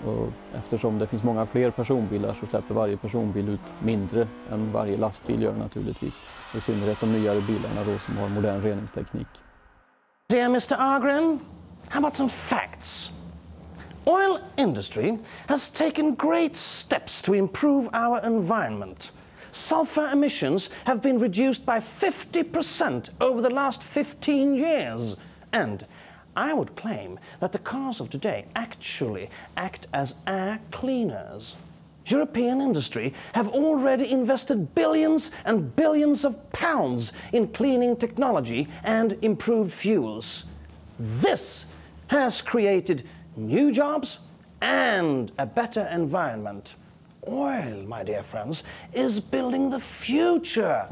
Och eftersom det finns många fler personbilar så släpper varje personbil ut mindre än varje lastbil gör naturligtvis. I synnerhet de nyare bilarna då som har modern reningsteknik. Dear Mr. Argren, how about some facts? Oil industry has taken great steps to improve our environment. Sulfur emissions have been reduced by 50% over the last 15 years. And I would claim that the cars of today actually act as air cleaners. European industry have already invested billions and billions of pounds in cleaning technology and improved fuels. This has created new jobs and a better environment. Oil, my dear friends, is building the future.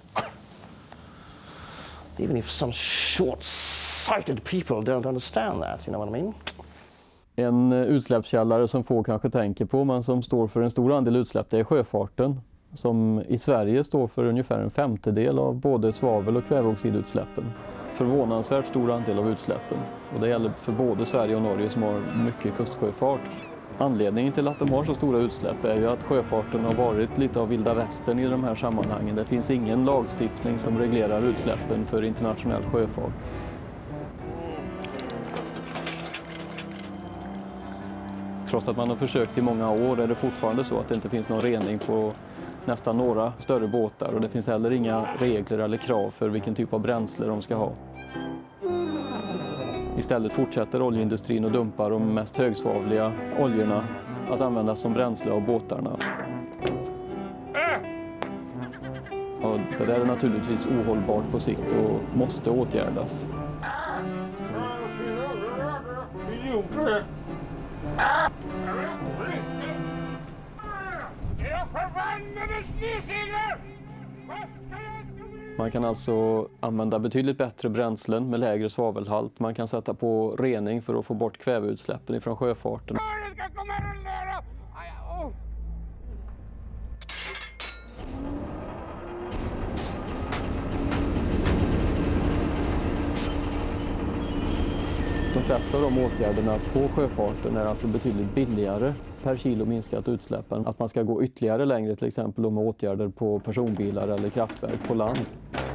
Even if some short-sighted people don't understand that, you know what I mean? En utsläppskällare som få kanske tänker på men som står för en stor andel utsläpp, det är sjöfarten. Som i Sverige står för ungefär en femtedel av både svavel- och kväveoxidutsläppen. Förvånansvärt stor andel av utsläppen. Och det gäller för både Sverige och Norge som har mycket kustsjöfart. Anledningen till att de har så stora utsläpp är ju att sjöfarten har varit lite av vilda västern i de här sammanhangen. Det finns ingen lagstiftning som reglerar utsläppen för internationell sjöfart. Trots att man har försökt i många år är det fortfarande så att det inte finns någon rening på nästan några större båtar och det finns heller inga regler eller krav för vilken typ av bränsle de ska ha. Istället fortsätter oljeindustrin att dumpa de mest högsvavliga oljorna att användas som bränsle av båtarna. Och det där är naturligtvis ohållbart på sikt och måste åtgärdas. Man kan alltså använda betydligt bättre bränslen med lägre svavelhalt. Man kan sätta på rening för att få bort kväveutsläppen ifrån sjöfarten. De flesta av de åtgärderna på sjöfarten är alltså betydligt billigare per kilo minskat utsläppen. Att man ska gå ytterligare längre till exempel med åtgärder på personbilar eller kraftverk på land.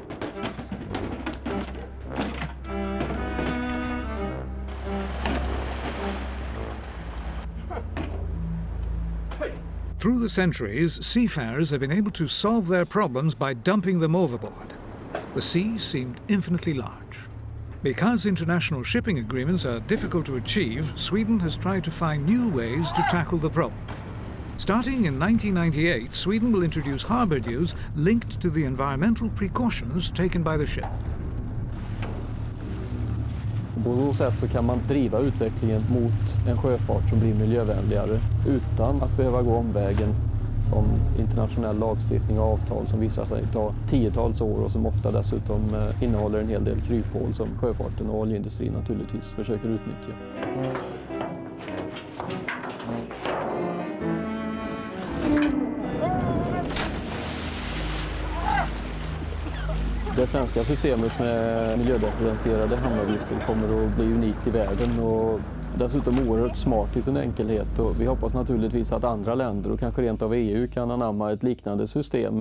Through the centuries, seafarers have been able to solve their problems by dumping them overboard. The sea seemed infinitely large. Because international shipping agreements are difficult to achieve, Sweden has tried to find new ways to tackle the problem. Starting in 1998, Sweden will introduce harbour dues linked to the environmental precautions taken by the ship. På så sätt så kan man driva utvecklingen mot en sjöfart som blir miljövänligare utan att behöva gå omvägen om internationell lagstiftning och avtal som visar sig ta tiotals år och som ofta dessutom innehåller en hel del kryphål som sjöfarten och oljeindustrin naturligtvis försöker utnyttja. Det svenska systemet med miljödifferentierade hamnavgifter kommer att bli unikt i världen och dessutom oerhört smart i sin enkelhet. Och vi hoppas naturligtvis att andra länder och kanske rent av EU kan anamma ett liknande system.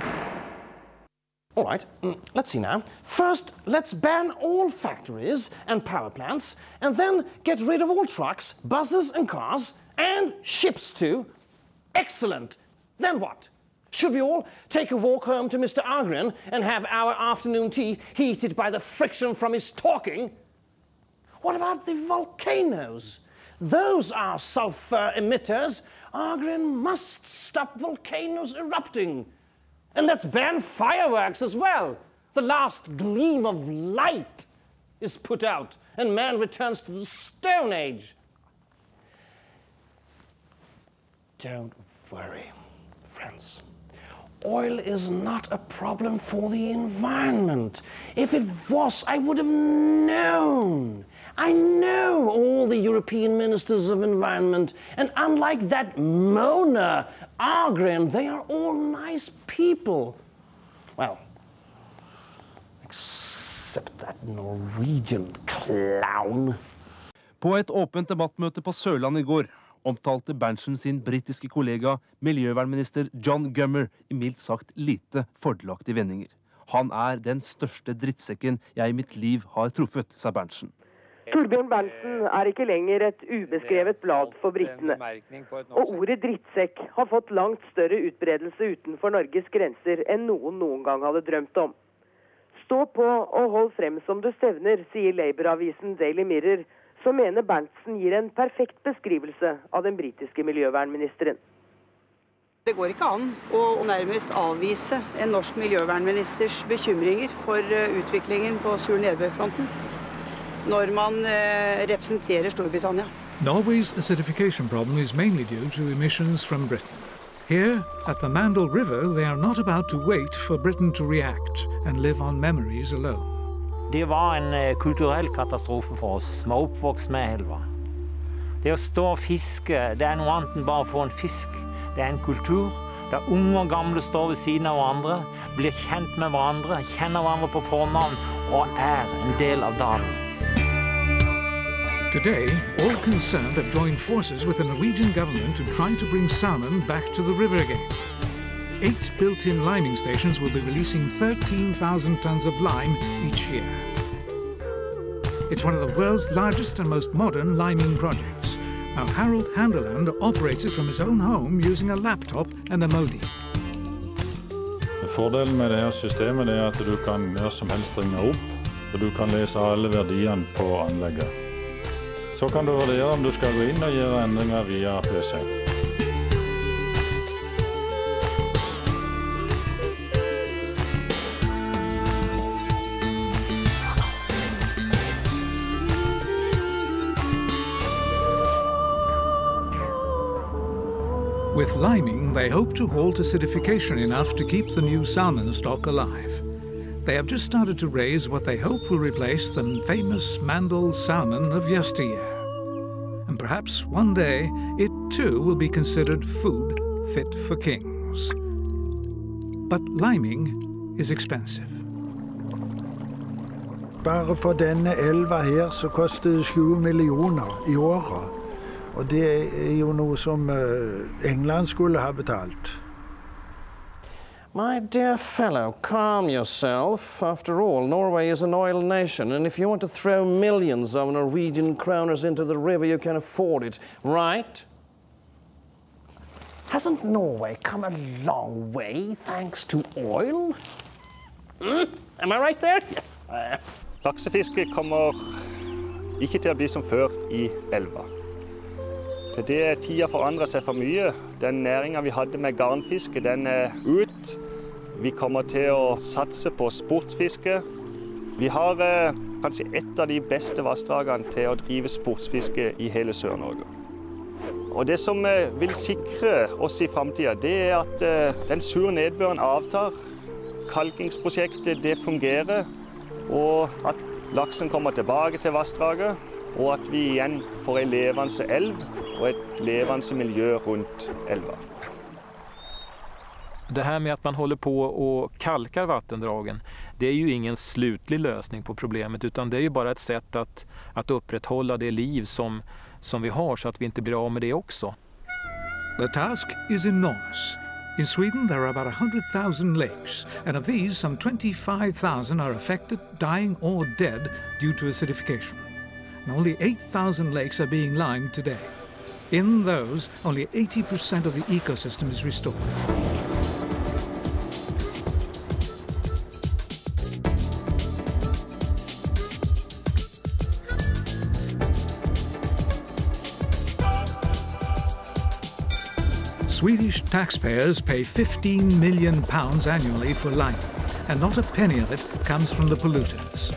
All right, let's see now. First, let's ban all factories and power plants, and then get rid of all trucks, buses and cars, and ships too. Excellent! Then what? Should we all take a walk home to Mr. Argren and have our afternoon tea heated by the friction from his talking? What about the volcanoes? Those are sulfur emitters. Argren must stop volcanoes erupting. And let's ban fireworks as well. The last gleam of light is put out and man returns to the Stone Age. Don't worry, friends. Oil is not a problem for the environment. If it was, I would have known. I know all the European ministers of environment, and unlike that Mona Argren, they are all nice people. Well, except that Norwegian clown. På et åpent debattmøte på Sørlandet i går omtalte Berntsen sin britiske kollega, miljøvernminister John Gummer, i mildt sagt lite fordelaktige vendinger. Han den største drittsekken jeg i mitt liv har truffet, sa Berntsen. Torbjørn Berntsen ikke lenger et ubeskrevet blad for brittene. Og ordet drittsekk har fått langt større utbredelse utenfor Norges grenser enn noen gang hadde drømt om. Stå på og hold frem som du stevner, sier Labour-avisen Daily Mirror, som mener Berntsen gir en perfekt beskrivelse av den britiske miljøvernministeren. Det går ikke an å nærmest avvise en norsk miljøvernministers bekymringer for utviklingen på sur nedbørfronten når man representerer Storbritannia. Norway's acidification problem is mainly due to emissions from Britain. Here, at the Mandel River, they are not about to wait for Britain to react and live on memories alone. Det var en kulturell katastrofe for oss, som oppvokst med elva. Det å stå og fiske, det noe annet enn bare å få en fisk. Det en kultur der unge og gamle står ved siden av hverandre, blir kjent med hverandre, kjenner hverandre på fornavn og en del av dalen. Today, all concerned have joined forces with the Norwegian government to try to bring salmon back to the river again. 8 built-in liming stations will be releasing 13,000 tons of lime each year. It's one of the world's largest and most modern liming projects. Now, Harold Handeland operates it from his own home using a laptop and a modem. Fordelen med det her systemet at du kan gjøre som helst ringe opp, og du kan lese alle verdiene på anlegget. Så kan du vurdere om du skal gå inn og gjøre endringer via PC. With liming, they hope to halt acidification enough to keep the new salmon stock alive. They have just started to raise what they hope will replace the famous Mandel salmon of yesteryear. And perhaps one day, it too will be considered food fit for kings. But liming is expensive. Bare for denne elva her så koster det 7 millioner i året. Og det jo noe som England skulle ha betalt. My dear fellow, calm yourself. After all, Norway is an oil nation, and if you want to throw millions of Norwegian kroners into the river, you can afford it, right? Hasn't Norway come a long way thanks to oil? Am I right there? Laksefiske kommer ikke til å bli som før i elva. Til det tida forandrer seg for mye. Den næringen vi hadde med garnfiske, den ut. Vi kommer til å satse på sportsfiske. Vi har kanskje et av de beste vassdragene til å drive sportsfiske i hele Sør-Norge. Og det som vil sikre oss i fremtiden, det at den sur nedbøren avtar, kalkingsprosjektet det fungerer, og at laksen kommer tilbake til vassdraget, og at vi igjen får en levende elv och ett levande miljö runt älvar. Det här med att man håller på och kalkar vattendragen, det är ju ingen slutlig lösning på problemet, utan det är ju bara ett sätt att upprätthålla det liv som vi har så att vi inte blir av med det också. The task is enormous. In Sweden there are about 100,000 lakes, and of these some 25,000 are affected, dying or dead due to acidification. And only 8,000 lakes are being limed today. In those, only 80% of the ecosystem is restored. Swedish taxpayers pay £15 million annually for liming, and not a penny of it comes from the polluters.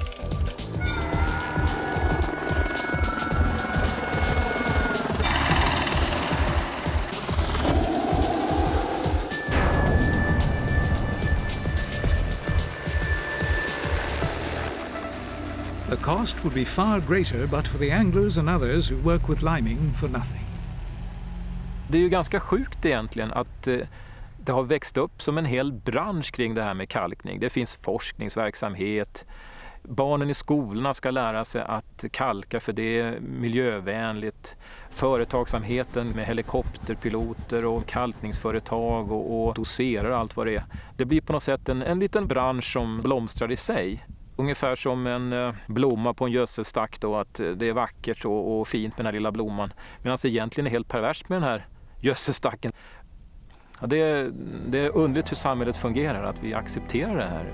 The cost would be far greater but for the anglers and others who work with liming for nothing. Det är ju ganska sjukt egentligen att det har växt upp som en hel bransch kring det här med kalkning. Det finns forskningsverksamhet, Barnen i skolorna ska lära sig att kalka för det är miljövänligt. Företagsamheten med helikopterpiloter och kalkningsföretag och doserar och allt vad det är. Det blir på något sätt en liten bransch som blomstrar i sig. Ungefär som en blomma på en gödselstack då, att det är vackert och fint med den här lilla blomman. Medan det egentligen är helt perverst med den här gödselstacken. Ja, det är underligt hur samhället fungerar, att vi accepterar det här.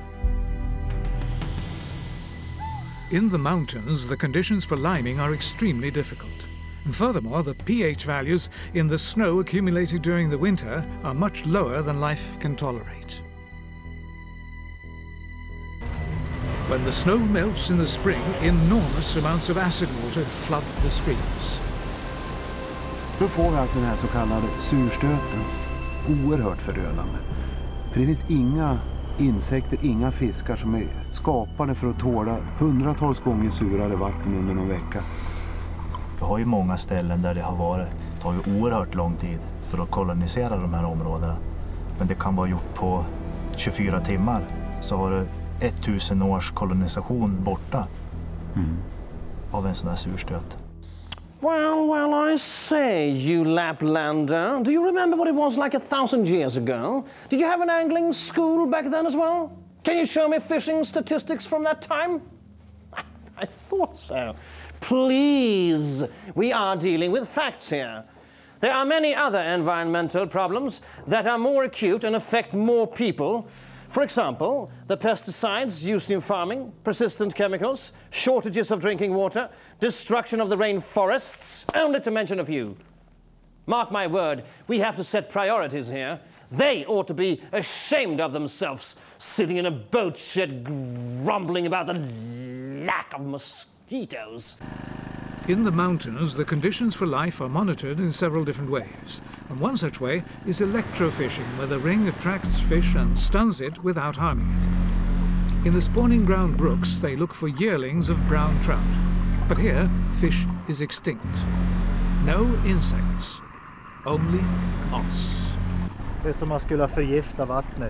In the mountains, the conditions for liming are extremely difficult. And furthermore, the pH values in the snow accumulated during the winter are much lower than life can tolerate. When the snow melts in the spring, enormous amounts of acid water flood the streams. Då får vi alltså den här så kallade surstöten. Oerhört förödande. För det finns inga insekter, inga fiskar som är skapade för att tåla hundratals gånger surare vatten under någon vecka. Vi har ju många ställen där det har tagit oerhört lång tid för att kolonisera de här områdena. Men det kan vara gjort på 24 timmar, så har det 1000 års kolonisation borta av en sån här surstöt. Well, I say, you Laplander. Do you remember what it was like 1,000 years ago? Did you have an angling school back then as well? Can you show me fishing statistics from that time? I thought so. Please, we are dealing with facts here. There are many other environmental problems that are more acute and affect more people. For example, the pesticides used in farming, persistent chemicals, shortages of drinking water, destruction of the rainforests, only to mention a few. Mark my word, we have to set priorities here. They ought to be ashamed of themselves, sitting in a boat shed grumbling about the lack of mosquitoes. In the mountains, the conditions for life are monitored in several different ways. And one such way is electrofishing, where the ring attracts fish and stuns it without harming it. In the spawning ground brooks, they look for yearlings of brown trout. But here, fish is extinct. No insects, only moss. Det är som man skulle förgifta vattnet.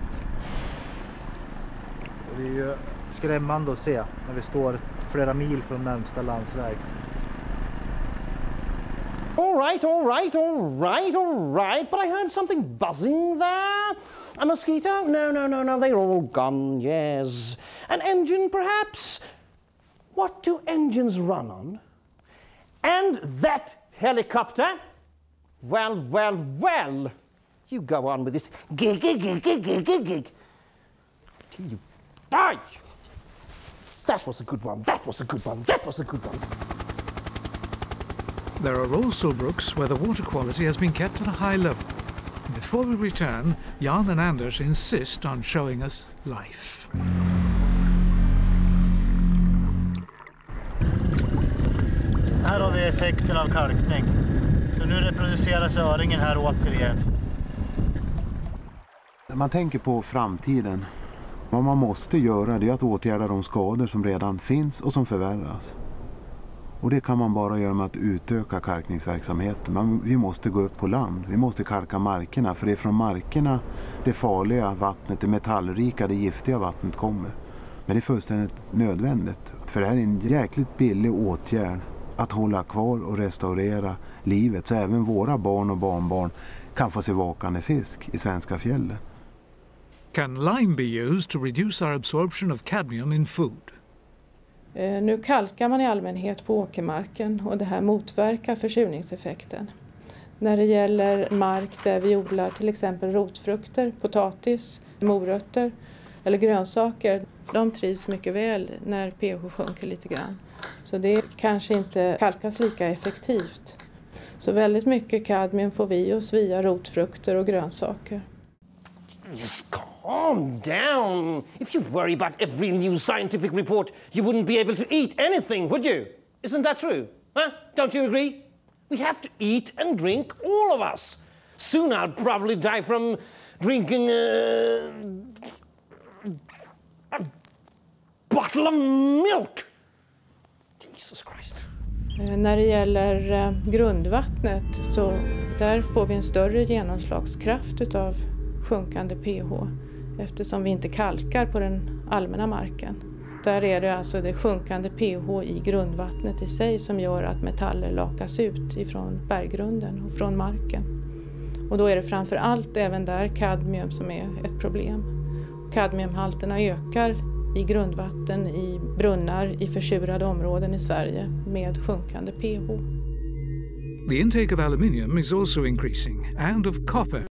Och det är ju skrämmande att se när vi står flera mil från närmsta landsväg. All right, but I heard something buzzing there. A mosquito? No, they're all gone, yes. An engine, perhaps? What do engines run on? And that helicopter? Well. You go on with this gig. You die! That was a good one. There are also brooks where the water quality has been kept at a high level. Before we return, Jan and Anders insist on showing us life. Här har vi effekten av kalkning. Så nu reproduceras öringen här återigen. När man tänker på framtiden, vad man måste göra det är att åtgärda de skador som redan finns och som förvärras. Och det kan man bara göra med att utöka kalkningsverksamheten. Men vi måste gå upp på land. Vi måste kalka markerna. För det är från markerna det farliga vattnet, det metallrika, det giftiga vattnet kommer. Men det är fullständigt nödvändigt. För det här är en jäkligt billig åtgärd att hålla kvar och restaurera livet. Så även våra barn och barnbarn kan få se vakande fisk i svenska fjällen. Can lime be used to reduce our absorption of cadmium in food? Nu kalkar man i allmänhet på åkermarken och det här motverkar försurningseffekten. När det gäller mark där vi odlar till exempel rotfrukter, potatis, morötter eller grönsaker, de trivs mycket väl när pH sjunker lite grann. Så det kanske inte kalkas lika effektivt. Så väldigt mycket kadmium får vi oss via rotfrukter och grönsaker. Just calm down. If you worry about every new scientific report, you wouldn't be able to eat anything, would you? Isn't that true? Huh? Don't you agree? We have to eat and drink, all of us. Soon I'll probably die from drinking a bottle of milk. Jesus Christ. När det gäller grundvattnet så där får vi en större genomslagskraft utav sjunkande pH eftersom vi inte kalkar på den allmänna marken. Där är det alltså det sjunkande pH i grundvattnet i sig som gör att metaller lakas ut ifrån berggrunden och från marken. Och då är det framför allt även där kadmium som är ett problem. Kadmiumhalterna ökar i grundvatten, i brunnar, i försurade områden i Sverige med sjunkande pH. The intake of aluminium is also increasing, and of copper.